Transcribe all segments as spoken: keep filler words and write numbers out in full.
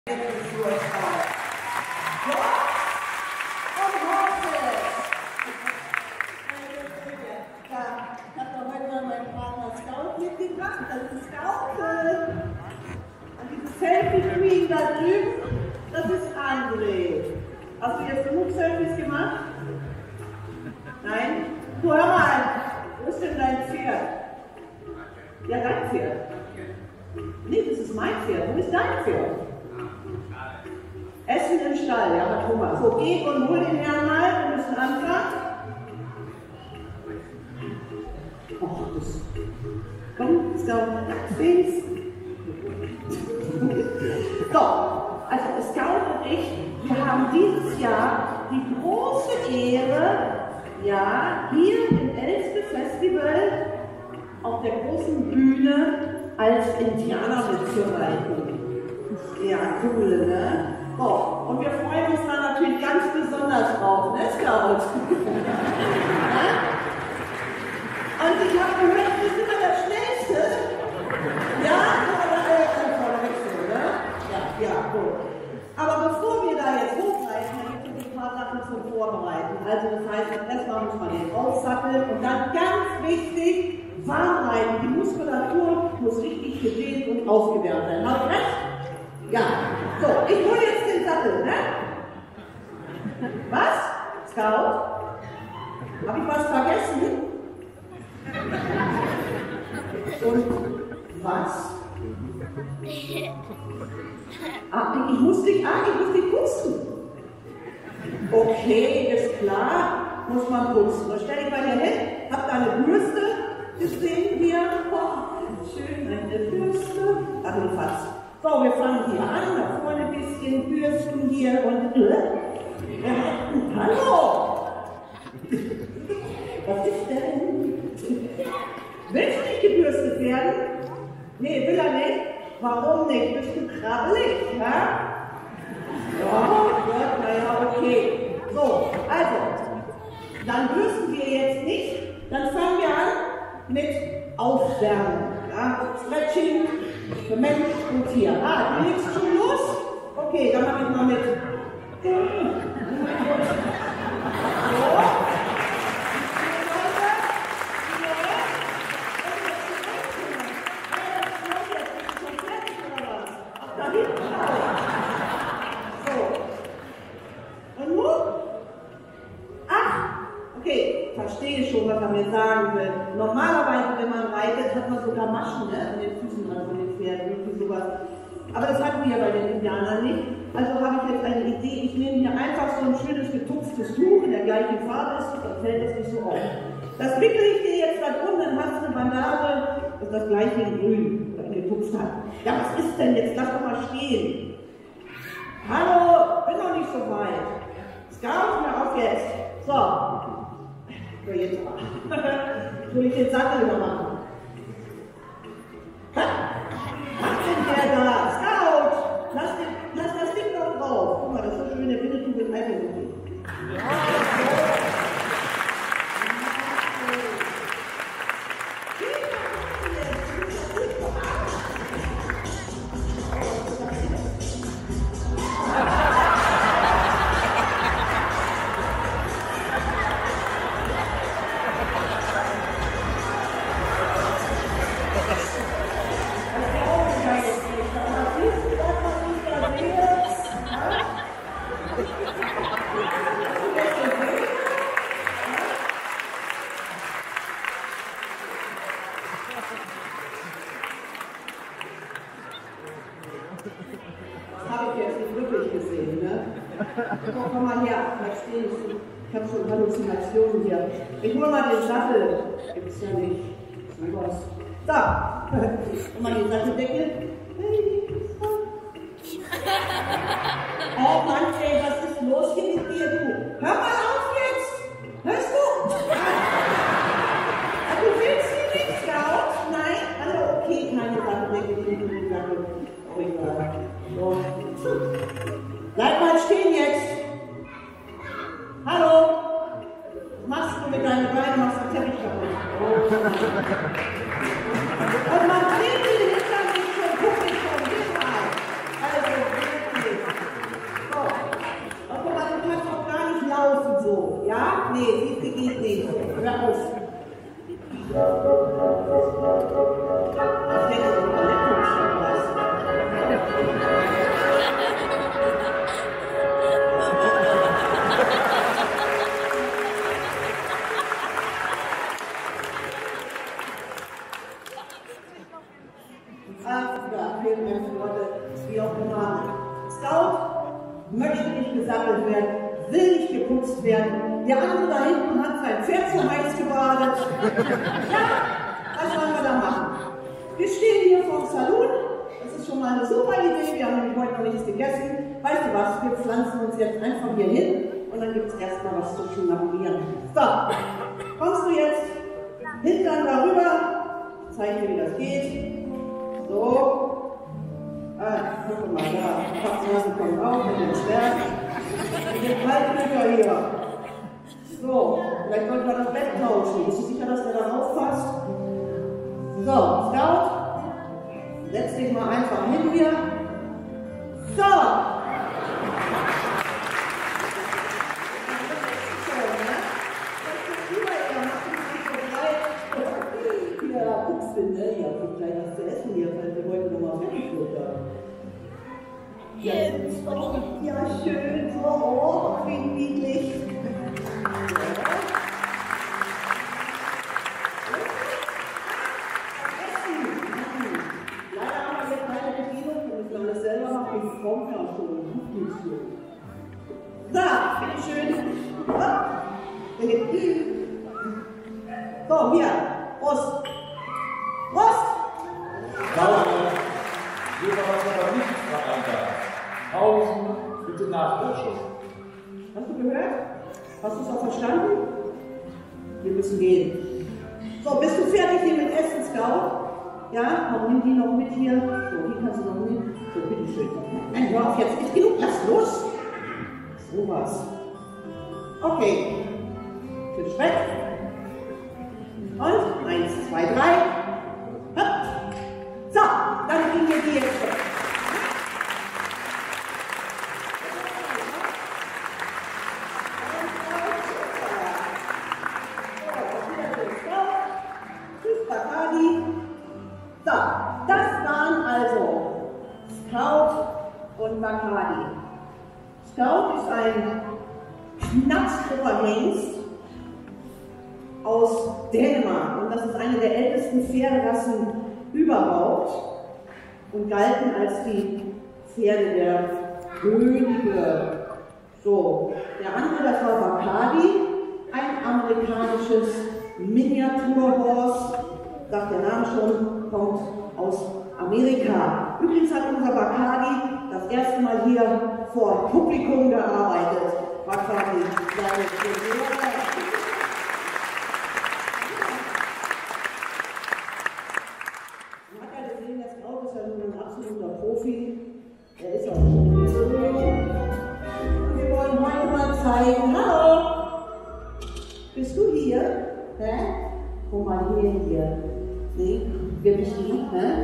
Selfie-Queen da drüben, das ist André. Hast du jetzt genug Selfies gemacht? Nein? Du, hör mal, wo ist denn dein Pferd? Ja, dein Pferd. Nee, das ist mein Pferd. Wo ist dein Pferd? Essen im Stall, ja, aber Thomas. So, geh und hol den Herrn mal, wir müssen anfangen. Ach, das... Komm, es dauert links. So, also Scout und ich, wir haben dieses Jahr die große Ehre, ja, hier im Elste Festival auf der großen Bühne als Indianer mitzureiten. Ja, cool, ne? So, und wir freuen uns da natürlich ganz besonders drauf, ne, Scout? Und ich habe gehört, wir sind immer der Schnellste. Ja, ja, gut. Aber bevor wir da jetzt hochreiten, dann gibt es ein paar Sachen zum Vorbereiten. Also das heißt, erstmal muss man den aufsatteln und dann ganz wichtig, warm reiten. Die Muskulatur muss richtig gedehnt und aufgewärmt sein. Hast du recht? Ja. So, ich hole jetzt den Sattel, ne? Was? Scout? Habe ich was vergessen? Und was? Ah, ich muss dich, ah, ich muss dich putzen. Okay, ist klar, muss man putzen. Dann stell dich mal hier hin, hab da eine Bürste gesehen hier. Oh, schön, eine Bürste. Ach, du Fatz. So, wir fangen hier an, da vorne ein bisschen Bürsten hier und. Äh, äh, hallo! Was ist denn? Willst du nicht gebürstet werden? Nee, will er nicht. Warum nicht? Bist du krabbelig, ja? Ja, Gott, naja, okay. So, also, dann bürsten wir jetzt nicht, dann fangen wir an mit Aufwärmen. Ja? Stretching für Mensch und Tier. Ah, du legst schon los? Okay, dann mache ich mal mit. So. Was er mir sagen will. Normalerweise, wenn man reitet, hat man sogar Maschen, ne, an den Füßen dran von den Pferden, irgendwie sowas. Aber das hatten wir ja bei den Indianern nicht. Also habe ich jetzt eine Idee, ich nehme hier einfach so ein schönes getupftes Tuch, in der gleichen Farbe ist es, dann fällt das nicht so auf. Das wickel ich dir jetzt da drum, dann hast du eine Bandage, das ist das gleiche in grün, das ich getupft habe. Ja, was ist denn jetzt? Lass doch mal stehen. Hallo, bin noch nicht so weit. Scout, mir auf jetzt. So. So, jetzt will ich den Sattel wieder machen. Ha? Was denn der da? Scout! Lass, den, lass das Ding doch drauf. Guck mal, das ist so schön, der Winnetou mit Eifersucht. Komm mal her, verstehe ich. Ich habe schon Halluzinationen hier. Ich hole mal den Sattel. Gibt's ja nicht. So. Guck mal den Satteldeckel. Oh Mann, ey, was ist los hier mit dir, du? Hör mal auf jetzt! Hörst du? Du willst sie nicht, Scout? Nein? Also okay, keine Satteldeckel, ich nehme den Sattel. Oh, egal. So. Bleib mal stehen jetzt. Hallo? Was machst du mit deinen Beinen? Machst du den Teppich kaputt? Und man sieht den Hintern nicht schon, guck dich schon, geh mal. Also, nee, siehst du, geht nicht. Hör auf. Ich hätte doch mal Laptop schon was. Ach, ja, vielen Dank, Leute, wie auch immer. Scout möchte nicht gesammelt werden, will nicht geputzt werden. Der andere da hinten hat sein Pferd zum Hals gebadet. Ja, was wollen wir da machen? Wir stehen hier vor dem Saloon. Das ist schon mal eine super Idee. Wir haben nämlich heute noch nichts gegessen. Weißt du was? Wir pflanzen uns jetzt einfach hier hin und dann gibt es erstmal was zu schnabulieren. So, kommst du jetzt Hintern darüber? Ich zeige dir, wie das geht. So. Ah, guck mal da. Die Kopfnase kommt auf mit dem Zwerg. Und den Kaltblüter hier. So, vielleicht sollten wir das Bett tauschen. Bist du sicher, dass der da aufpasst? So, Scout. Setz dich mal einfach hin hier. So. Ja, guckst du, ne? Ja, so klein was zu essen hier, weil wir heute nochmal Fettigfutter. Jetzt, oh, ja, schön, so, oh, wie niedlich. Leider haben wir jetzt keine Bedienung, wir müssen alles selber machen, die Frau ja schon. So, bitteschön. So, hier, Prost. Prost! Pause. Hier war das aber nicht verankert. Pausen, bitte Nachwäsche. Hast du gehört? Hast du es auch verstanden? Wir müssen gehen. So, bist du fertig hier mit Essen, Scout? Ja, komm, nimm die noch mit hier. So, die kannst du noch nehmen. So, bitteschön. Nein, hör auf jetzt. Ist genug, lass los. So was. Okay. Tisch weg. Und eins, zwei, drei. Hopp. So, dann kriegen wir die jetzt weg. So, das waren also Scout und Bacardi. Scout ist ein Knappsgrupperhengst aus Dänemark und das ist eine der ältesten Pferderassen überhaupt und galten als die Pferde der Könige. So, der andere, das war Bacardi, ein amerikanisches Miniaturhorse, sagt der Name schon, kommt aus Amerika. Übrigens hat unser Bacardi das erste Mal hier vor Publikum gearbeitet. Bacardi, seine Premiere. Man hat ja gesehen, das Scout ist ja nun ein absoluter Profi. Er ist auch schon hier so. Und wir wollen heute mal zeigen, hallo, bist du hier? Hä? Komm mal hier, hier. Nee, wir bestehen, ne?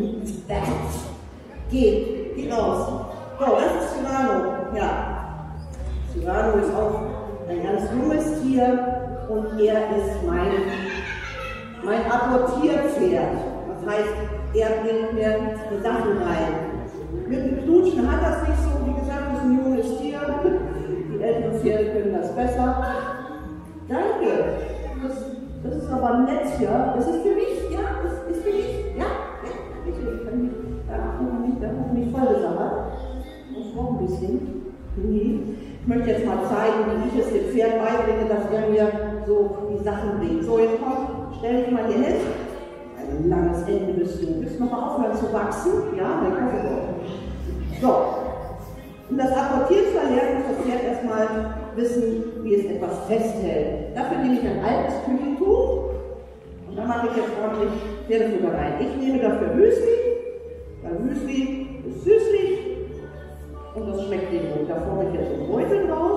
Geht, geht raus. So, das ist Cyrano, ja. Cyrano ist auch ein ganz junges Tier und er ist mein, mein Apportierpferd. Das heißt, er bringt mir die Sachen rein. Mit dem Knutschen hat das nicht so, wie gesagt, das ist ein junges Tier. Die älteren Pferde können das besser. Danke. Das, das ist aber nett hier. Das ist für mich, ja, das ist für mich, ja, ja, bitte, ich kann mich, da machen wir nicht, da machen wir nicht voll gesammelt. Ich brauche ein bisschen. Nee. Ich möchte jetzt mal zeigen, wie ich es dem Pferd beibringe, dass er mir so die Sachen bringt. So, jetzt komm, stell dich mal hier hin. Ein langes Ende bist du. Willst du nochmal aufhören zu wachsen? Ja, mein Kaffee. So. Um das Apportieren zu erlernen, muss das Pferd erstmal wissen, wie es etwas festhält. Dafür nehme ich ein altes Küchentuch und dann mache ich jetzt ordentlich Pferdefutter rein. Ich nehme dafür Müsli, weil Müsli ist süßlich und das schmeckt dir gut. Da forme ich jetzt einen Beutel raus.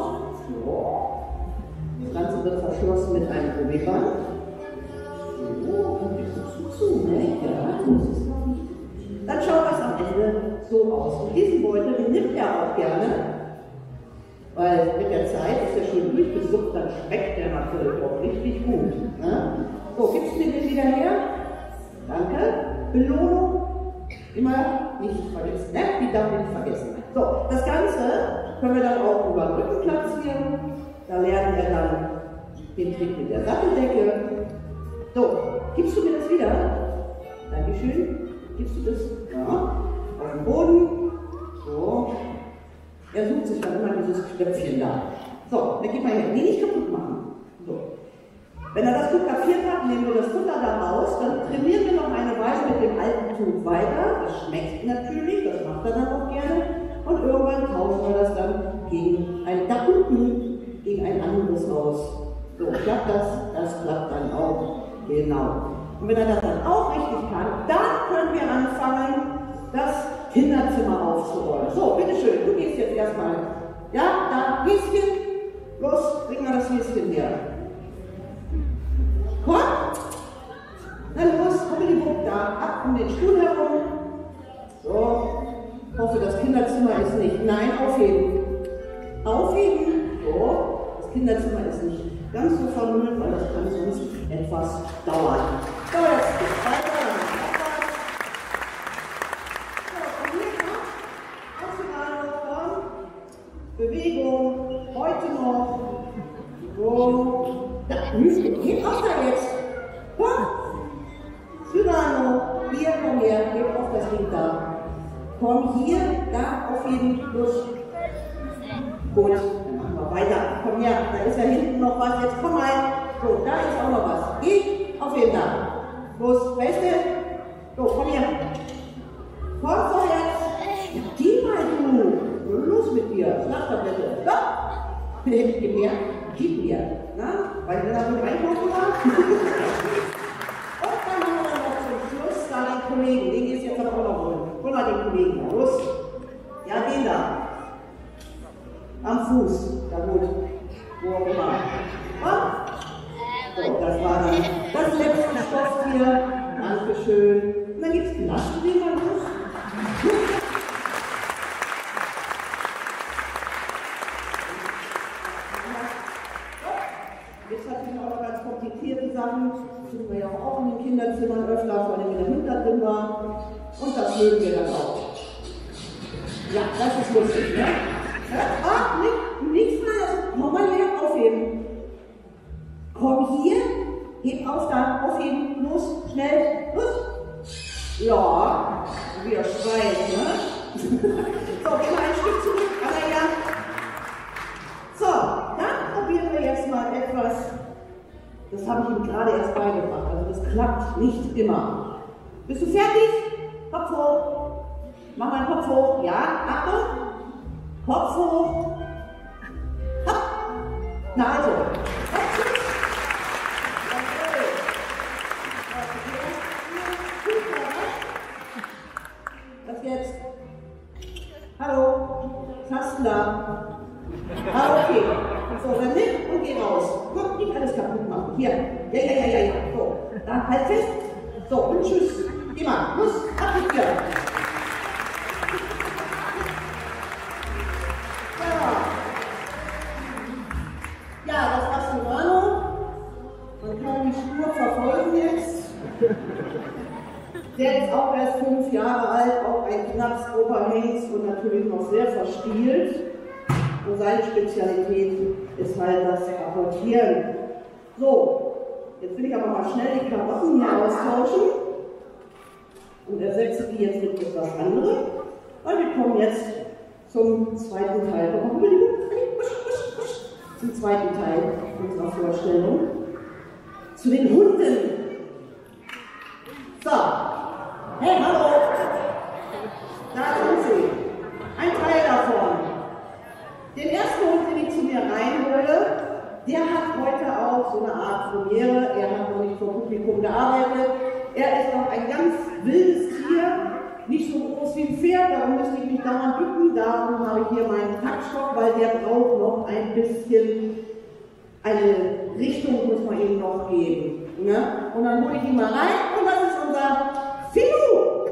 Das Ganze wird verschlossen mit einem Gummiband. So, kommt jetzt so zu, ne? Ja, das ist noch nicht. Dann schaut das am Ende so aus. Und diesen Beutel, den nimmt er auch gerne. Weil mit der Zeit ist er schön durchgesucht, dann schmeckt der natürlich auch richtig gut. Ne? So, gibst du mir den wieder her? Danke. Belohnung. Immer nicht vergessen, ne? Die darf ich nicht vergessen. So, das Ganze können wir dann auch über den Rücken platzieren. Da lernen wir dann den Trick mit der Satteldecke. So, gibst du mir das wieder? Dankeschön. Gibst du das? Ja. Auf den Boden. So. Er sucht sich dann immer dieses Knöpfchen da. So, dann geht mal her. Nee, nicht kaputt machen. So. Wenn er das fotografiert hat, nehmen wir das Futter da raus, dann trainieren wir noch eine Weile mit dem alten Tuch weiter. Das schmeckt natürlich, das macht er dann auch gerne. Und irgendwann tauschen wir das dann gegen ein, da unten, gegen ein anderes aus. So, klappt das? Das klappt dann auch. Genau. Und wenn er das dann auch richtig kann, dann können wir anfangen, das Kinderzimmer aufzuräumen. So, bitteschön, du gehst jetzt erstmal. Ja, da, Häschen. Los, bring mal das Häschen her. Komm! Na los, komm in die Bucht da, ab um den Stuhl herum. So, ich hoffe, das Kinderzimmer ist nicht. Nein, aufheben. Aufheben. So, das Kinderzimmer ist nicht ganz so vermüllt, weil das kann sonst etwas dauern. So, jetzt geht's weiter. Bewegung, heute noch. So. Da, geh auf da jetzt. Komm. Cyrano, hier, komm her, geh auf das Ding da. Komm hier, da auf jeden Schluss. Gut, dann machen wir weiter. Komm her, da ist ja hinten noch was. Jetzt komm mal. So, da ist auch noch was. Geh auf jeden da. Los, weißt du? So, komm her. Komm so jetzt. Ja, geh mal du. Los mit dir, Schlaftablette. Ja. Gib mir, gib mir. Na? Weil wir da so reinkommen war. Und dann haben wir noch zum Schluss da den Kollegen. Den gehst du jetzt auch noch holen. Hol mal den Kollegen. Los. Ja, den da. Am Fuß. Ja gut. Wo auch immer. Ja? So, das war dann das letzte Stofftier. Dankeschön. Und dann gibt es Glas, den man muss. Jetzt natürlich auch noch ganz komplizierte Sachen, das finden wir ja auch in den Kinderzimmern öfter, vor allem in der Hund da drin war. Und das mögen wir dann auch. Ja, das ist lustig, ne? Ah, nicht, nicht fallen, komm mal her, aufheben. Komm hier, heb auf, da, aufheben, los, schnell, los. Ja, wieder schreit, ne? So, geh mal ein Stück zurück, aber ja. So, dann probieren wir jetzt mal etwas, das habe ich ihm gerade erst beigebracht, also das klappt nicht immer. Bist du fertig? Kopf hoch. Mach mal den Kopf hoch. Ja, Achtung. Kopf hoch. Hopp. Na also. Kopf hoch. Was jetzt? Hallo? Was hast du da? Ah, okay. So, dann nimm und geh raus. Guck, nicht alles kaputt machen. Hier. Ja, ja, ja, ja, ja. So, dann halt fest. So, und tschüss. Geh mal. Los, ab mit dir. Ja. Ja, das war Cyrano. Man kann die Spur verfolgen jetzt. Der ist auch erst fünf Jahre alt, auch ein Knaps, Oberhengst und natürlich noch sehr verspielt. Und seine Spezialität ist halt das Apportieren. So, jetzt will ich aber mal schnell die Klamotten hier austauschen und ersetze die jetzt mit etwas anderem. Und wir kommen jetzt zum zweiten Teil. Zum zweiten Teil unserer Vorstellung. Zu den Hunden. So. Hey, hallo! Da sind sie. Ein Teil davon. Den ersten Hund, den ich zu mir reinhole, der hat heute auch so eine Art Premiere. Er hat noch nicht vor Publikum gearbeitet. Er ist noch ein ganz wildes Tier, nicht so groß wie ein Pferd, darum müsste ich mich dauernd bücken. Darum habe ich hier meinen Taktstock, weil der braucht noch ein bisschen, eine Richtung muss man ihm noch geben. Ne? Und dann hole ich ihn mal rein und das ist unser Filu!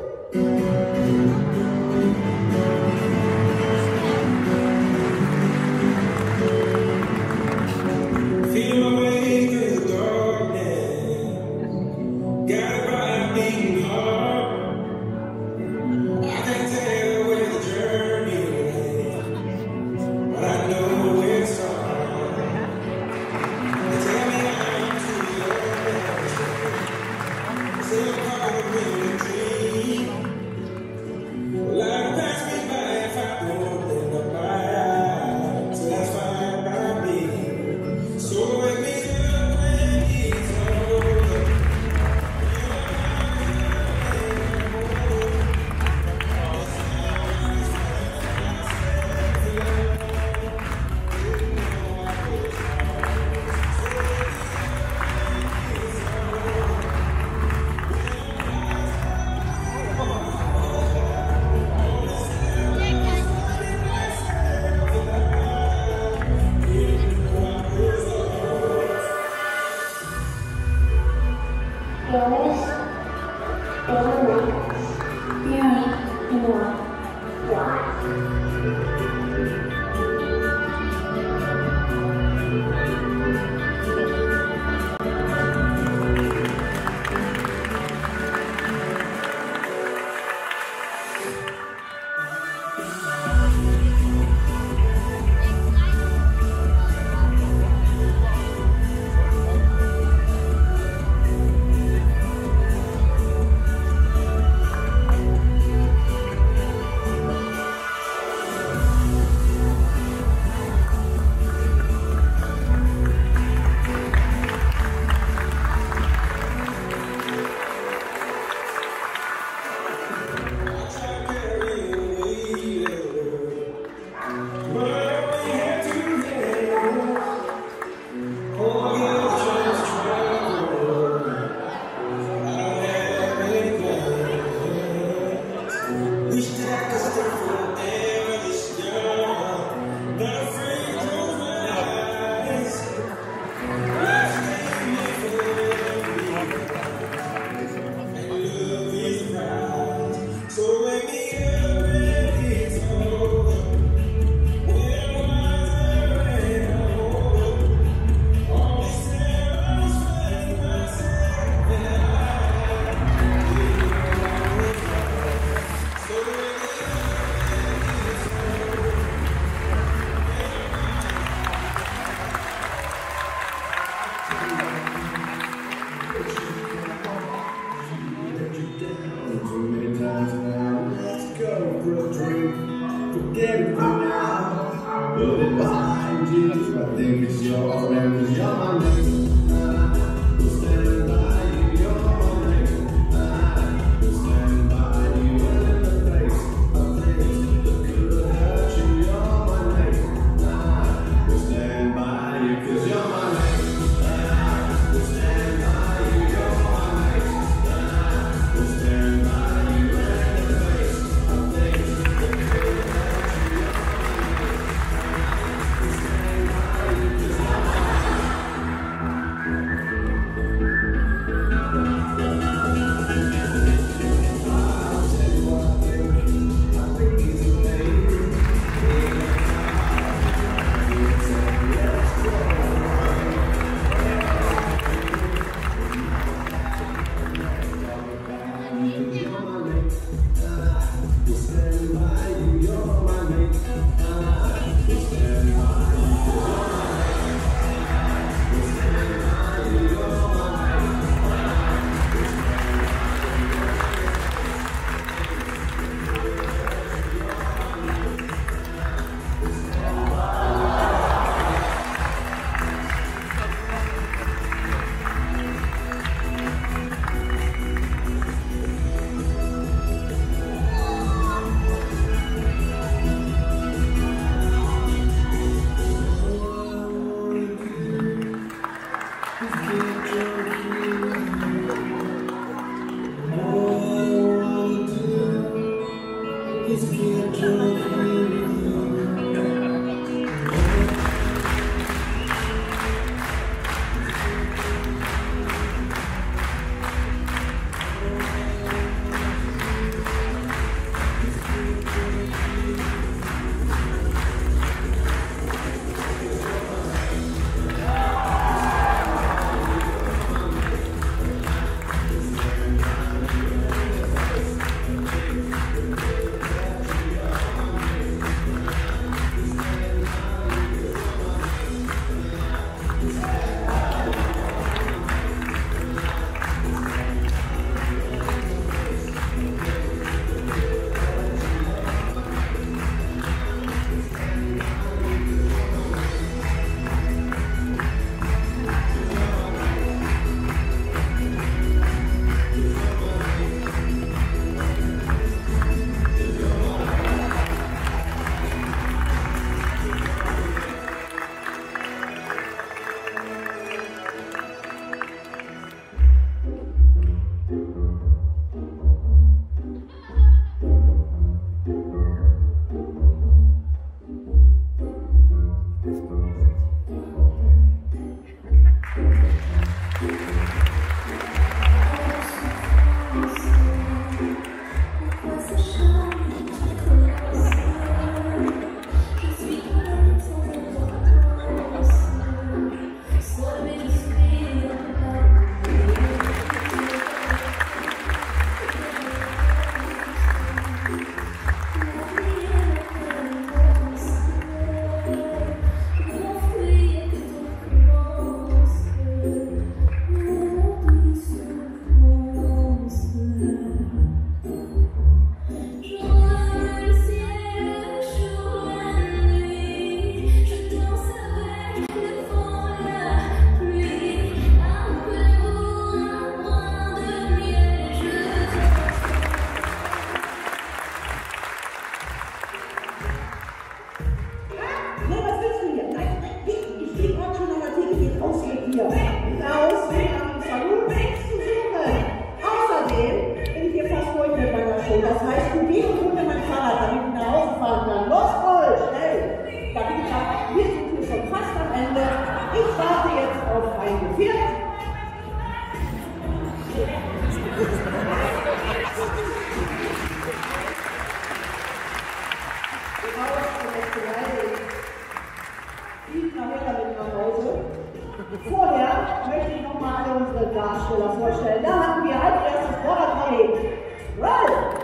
Vorher möchte ich noch mal alle unsere Darsteller vorstellen. Da hatten wir als erstes Borderkolleg Ralf,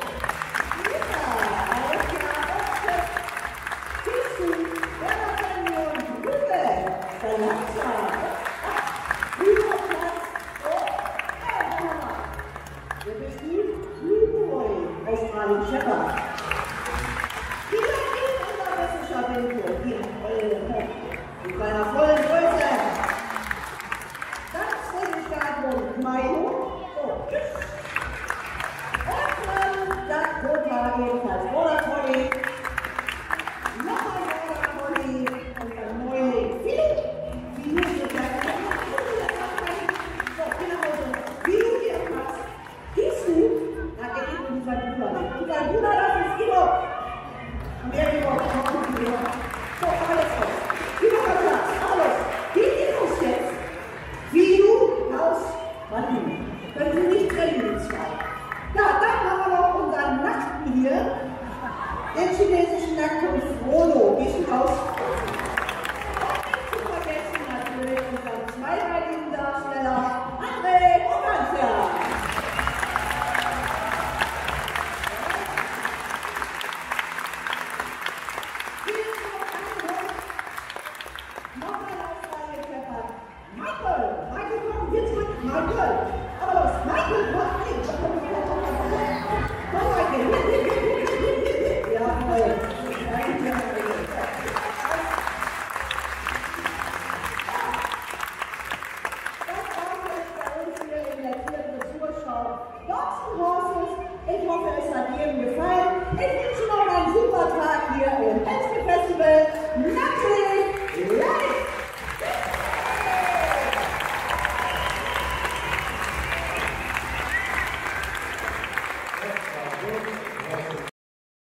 Lisa, Alessia, Oskar, Tisu, Werner Senior, Lübe, Salazza, Überplatz und Elmar. Wer bist du? Lüboy, Australien Shepherd. Wieder in unser russischer Winkel. Mit seiner vollen